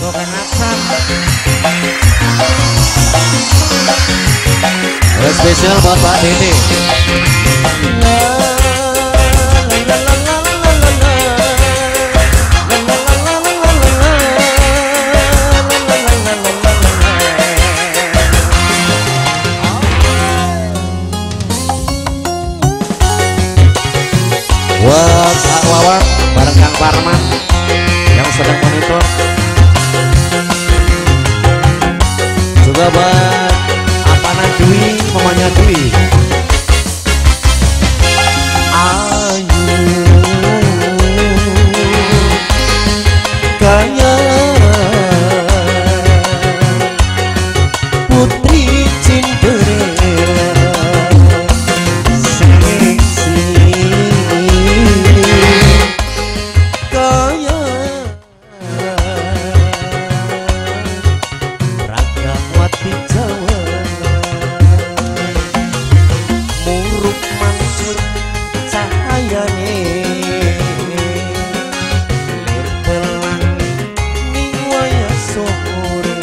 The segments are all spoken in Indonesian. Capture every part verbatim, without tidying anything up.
Spesial buat Pak Dede. Buat Pak Wawan bareng Kang Parman yang sedang monitor. Juga buat Apana Dwi, mamanya Dwi. Ayu kaya putri Cinderella, seksi kaya Ragawati Jawa, muruk mansur cahayane lir pelangi ning wayah sore.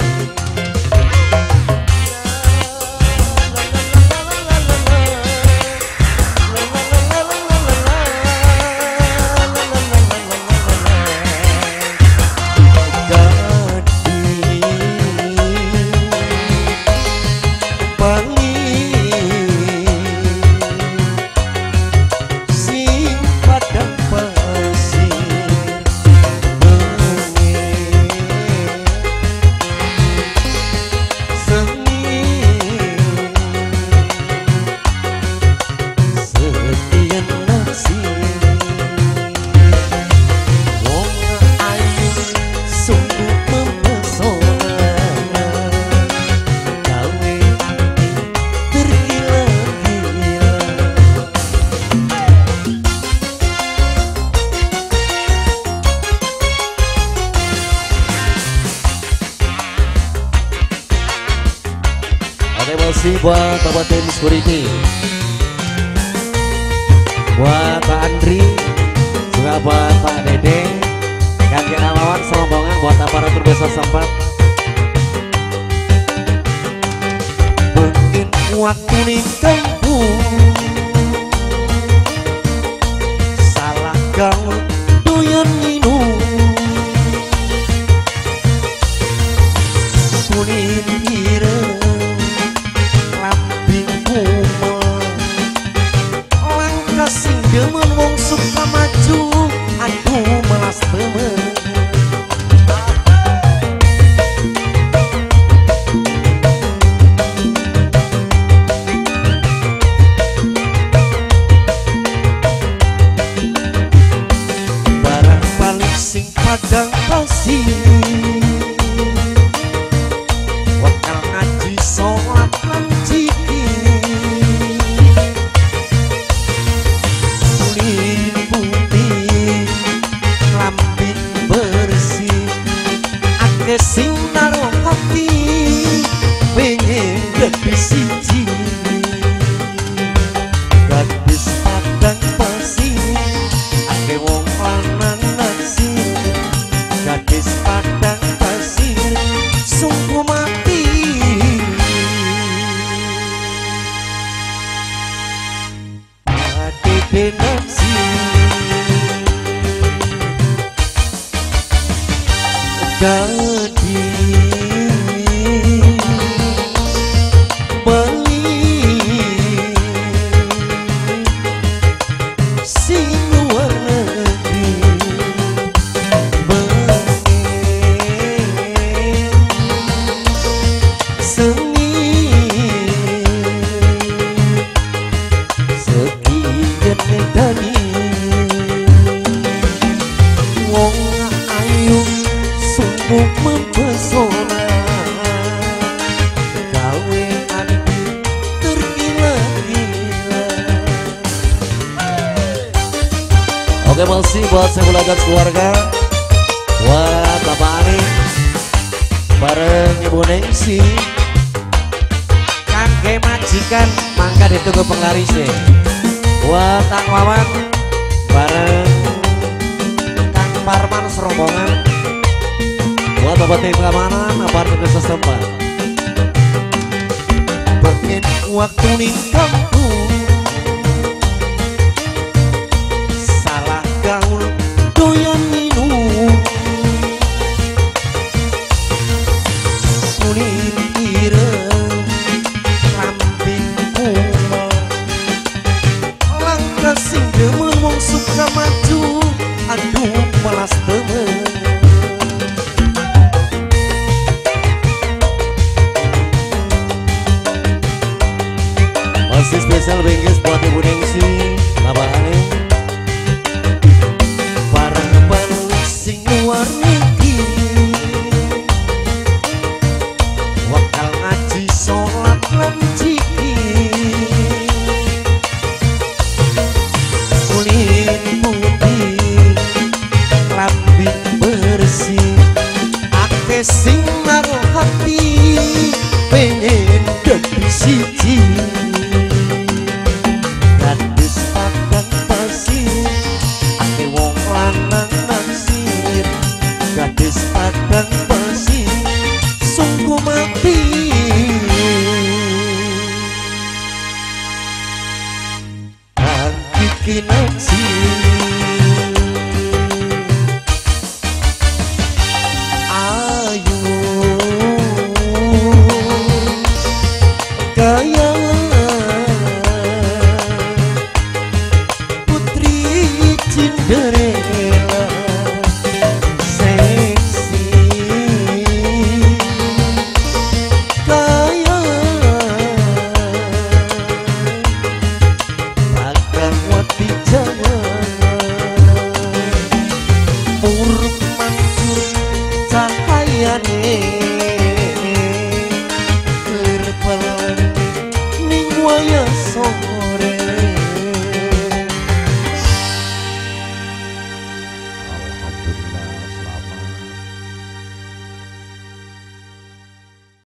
Terima kasih buat Bapak Tim Security, buat Pak Andri, juga buat Pak Dede, Kakek Alawan serombongan, buat aparatur desa sempat. Mungkin waktu di kampung salah kau doyan minum kulit ireng sing demen wong suka maju, aduh melas temen. Barang balik sing padang pasir, wakal ngaji sholat lan zikir, sing naruh hati pengen lebih siji. Gadis padang pasir ake wong lanang naksir, gadis padang pasir sungguh mati. Dede naksir gadis mempesona, gawe hati tergila-gila. Oke, masih buat saya belajar keluarga, buat Bapak Ani bareng Ibu Nengsi, kakek majikan mangga ditunggu penglarisnya, buat Kang Wawan bareng Kang Parman serombongan, Buat Bapak tim keamanan apartemen desa setempat. Pengen waktu ning kampung salah gaul doyan minum kulit ireng lambing kumal langkah sing demen wong suka maju aduh malas temen. Masih spesial bengkes buat Ibu Nengsi, Bapak Ale. Barang balik sing luar negeri wakal ngaji sholat lan zikir kulit putih lambing bersih ake sing naruh hati pengen dadi siji. Gadis padang pasir ake wong lanang naksir gadis padang pasir sungguh mati kang iki naksir. Ayo kaya Cinderella seksi kaya Bagawati Jawana urut manjur cahayane lerpel ning wayah sore. Alhamdulillah.